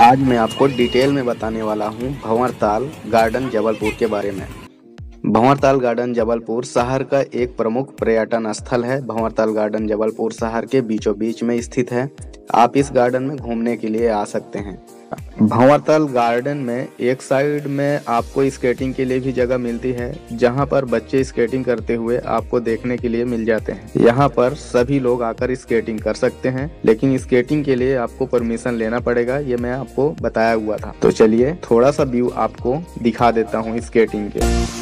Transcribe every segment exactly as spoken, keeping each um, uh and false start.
आज मैं आपको डिटेल में बताने वाला हूँ भंवरताल गार्डन जबलपुर के बारे में। भंवरताल गार्डन जबलपुर शहर का एक प्रमुख पर्यटन स्थल है। भंवरताल गार्डन जबलपुर शहर के बीचों बीच में स्थित है। आप इस गार्डन में घूमने के लिए आ सकते हैं। भंवरताल गार्डन में एक साइड में आपको स्केटिंग के लिए भी जगह मिलती है, जहां पर बच्चे स्केटिंग करते हुए आपको देखने के लिए मिल जाते हैं। यहां पर सभी लोग आकर स्केटिंग कर सकते हैं, लेकिन स्केटिंग के लिए आपको परमिशन लेना पड़ेगा। ये मैं आपको बताया हुआ था। तो चलिए थोड़ा सा व्यू आपको दिखा देता हूँ स्केटिंग के।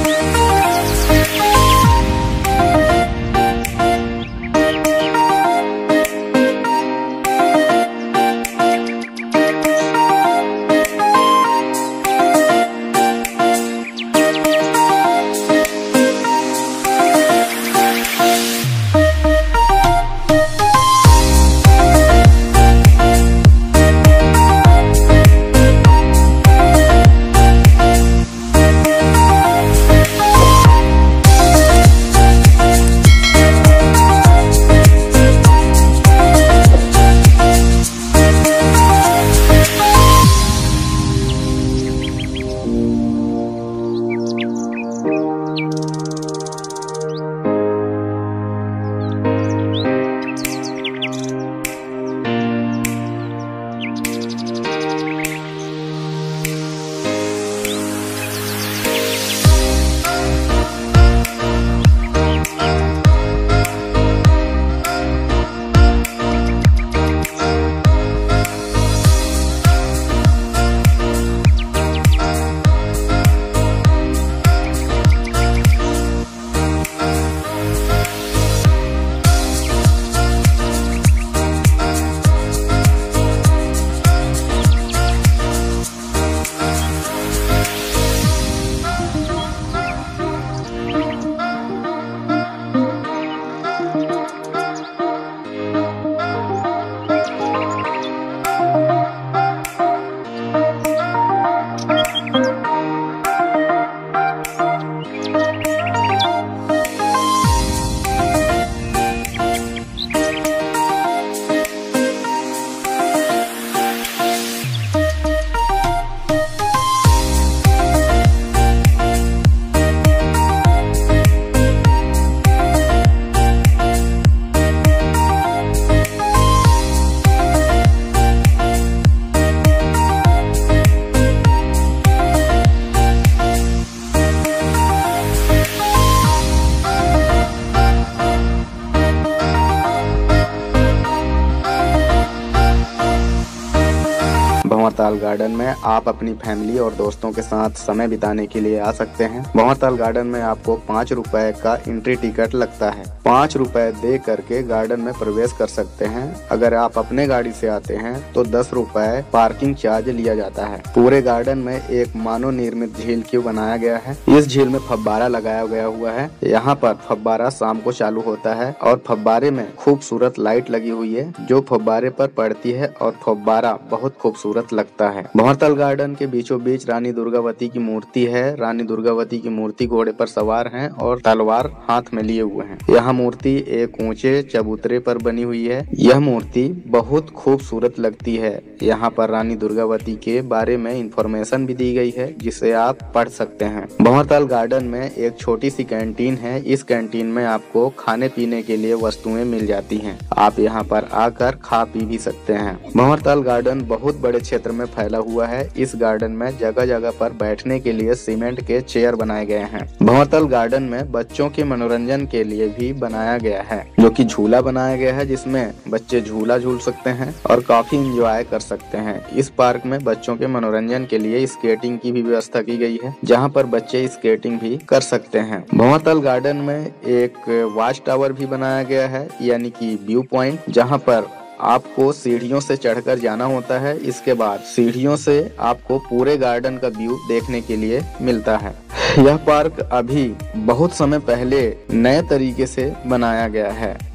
भंवरताल गार्डन में आप अपनी फैमिली और दोस्तों के साथ समय बिताने के लिए आ सकते हैं। भंवरताल गार्डन में आपको पाँच रुपए का एंट्री टिकट लगता है। पाँच रुपए दे करके गार्डन में प्रवेश कर सकते हैं। अगर आप अपने गाड़ी से आते हैं तो दस रुपए पार्किंग चार्ज लिया जाता है। पूरे गार्डन में एक मानव निर्मित झील क्यों बनाया गया है। इस झील में फव्वारा लगाया गया हुआ है। यहाँ पर फव्वारा शाम को चालू होता है और फव्वारे में खूबसूरत लाइट लगी हुई है जो फव्वारे पर पड़ती है और फव्वारा बहुत खूबसूरत लगता है। भंवरताल गार्डन के बीचों बीच रानी दुर्गावती की मूर्ति है। रानी दुर्गावती की मूर्ति घोड़े पर सवार हैं और तलवार हाथ में लिए हुए हैं। यह मूर्ति एक ऊंचे चबूतरे पर बनी हुई है। यह मूर्ति बहुत खूबसूरत लगती है। यहाँ पर रानी दुर्गावती के बारे में इंफॉर्मेशन भी दी गई है जिसे आप पढ़ सकते हैं। भंवरताल गार्डन में एक छोटी सी कैंटीन है। इस कैंटीन में आपको खाने पीने के लिए वस्तुएं मिल जाती हैं। आप यहाँ पर आकर खा पी भी सकते हैं। भंवरताल गार्डन बहुत बड़े क्षेत्र में फैला हुआ है। इस गार्डन में जगह जगह पर बैठने के लिए सीमेंट के चेयर बनाए गए हैं। भंवरताल गार्डन में बच्चों के मनोरंजन के लिए भी बनाया गया है, जो कि झूला बनाया गया है जिसमें बच्चे झूला झूल सकते हैं और काफी एंजॉय कर सकते हैं। इस पार्क में बच्चों के मनोरंजन के लिए स्केटिंग की भी व्यवस्था की गई है, जहाँ पर बच्चे स्केटिंग भी कर सकते हैं। भंवरताल गार्डन में एक वॉच टावर भी बनाया गया है, यानी कि व्यू पॉइंट, जहाँ पर आपको सीढ़ियों से चढ़कर जाना होता है। इसके बाद सीढ़ियों से आपको पूरे गार्डन का व्यू देखने के लिए मिलता है। यह पार्क अभी बहुत समय पहले नए तरीके से बनाया गया है।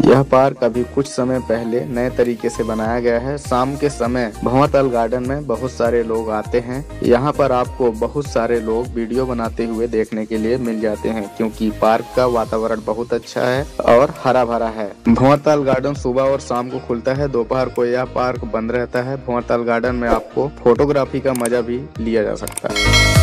यह पार्क अभी कुछ समय पहले नए तरीके से बनाया गया है। शाम के समय भंवरताल गार्डन में बहुत सारे लोग आते हैं। यहाँ पर आपको बहुत सारे लोग वीडियो बनाते हुए देखने के लिए मिल जाते हैं, क्योंकि पार्क का वातावरण बहुत अच्छा है और हरा भरा है। भंवरताल गार्डन सुबह और शाम को खुलता है, दोपहर को यह पार्क बंद रहता है। भंवरताल गार्डन में आपको फोटोग्राफी का मजा भी लिया जा सकता है।